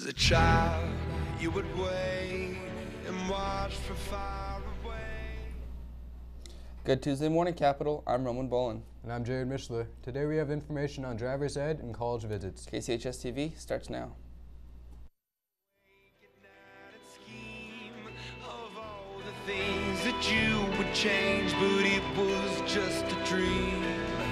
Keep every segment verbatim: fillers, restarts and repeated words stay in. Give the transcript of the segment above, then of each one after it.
As a child, you would wait and watch from far away. Good Tuesday morning, Capital. I'm Roman Bolin. And I'm Jared Mishler. Today we have information on driver's ed and college visits. K C H S T V starts now. Of all the things that you would change, but it was just a dream.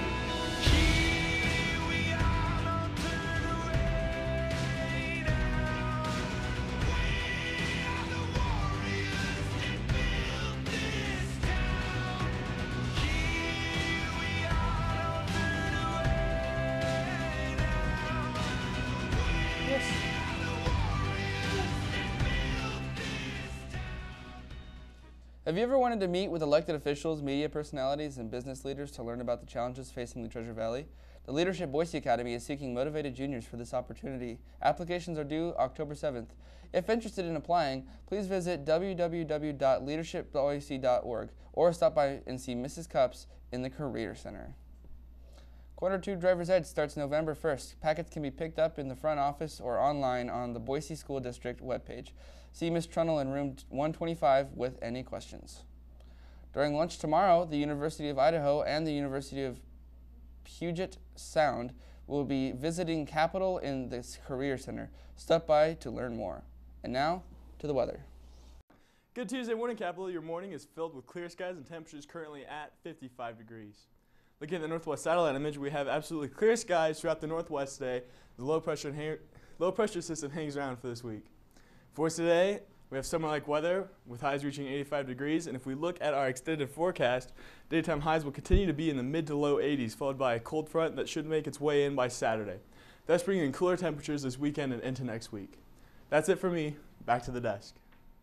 Here we are, don't turn away now. We are the warriors that built this town. Here we are, don't turn away now. We Yes. are the warriors that built this town. Have you ever wanted to meet with elected officials, media personalities, and business leaders to learn about the challenges facing the Treasure Valley? The Leadership Boise Academy is seeking motivated juniors for this opportunity. Applications are due October seventh. If interested in applying, please visit w w w dot leadership boise dot org or stop by and see Missus Cups in the Career Center. Quarter two Driver's Ed starts November first. Packets can be picked up in the front office or online on the Boise School District webpage. See Miz Trunnell in room one twenty-five with any questions. During lunch tomorrow, the University of Idaho and the University of Puget Sound will be visiting Capitol in this Career Center. Stop by to learn more. And now, to the weather. Good Tuesday morning, Capital. Your morning is filled with clear skies and temperatures currently at fifty-five degrees. Looking at the northwest satellite image, we have absolutely clear skies throughout the northwest today. The low pressure, low pressure system hangs around for this week. For us today, we have summer-like weather with highs reaching eighty-five degrees, and if we look at our extended forecast, daytime highs will continue to be in the mid to low eighties, followed by a cold front that should make its way in by Saturday. That's bringing in cooler temperatures this weekend and into next week. That's it for me. Back to the desk.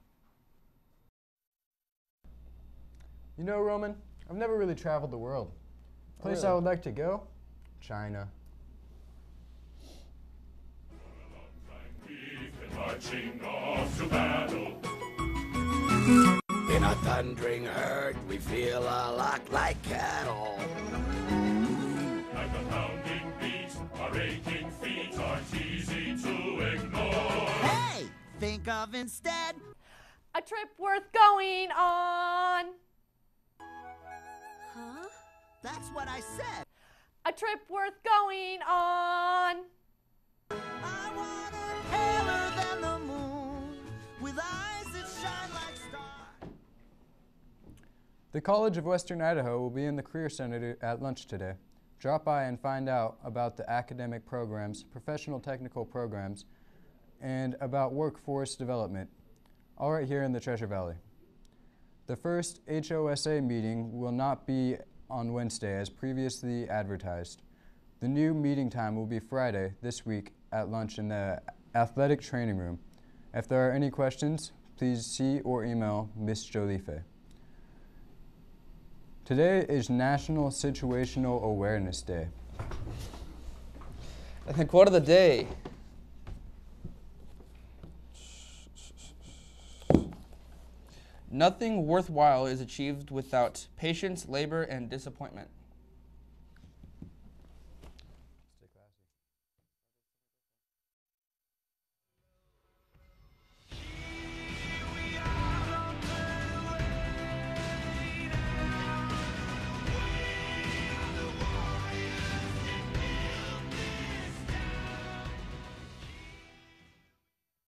You know, Roman, I've never really traveled the world. Place Really? I would like to go? China. Marching off to battle. In a thundering herd, we feel a lot like cattle. Like a pounding beat, our aching feet aren't easy to ignore. Hey! Think of instead A trip worth going on. Huh? That's what I said. A trip worth going on. I want it paler than the moon, with eyes that shine like stars. The College of Western Idaho will be in the Career Center at lunch today. Drop by and find out about the academic programs, professional technical programs, and about workforce development, all right here in the Treasure Valley. The first H O S A meeting will not be on Wednesday as previously advertised. The new meeting time will be Friday this week at lunch in the athletic training room. If there are any questions, please see or email Miz Jolife. Today is National Situational Awareness Day. And the quote of the day. Nothing worthwhile is achieved without patience, labor, and disappointment.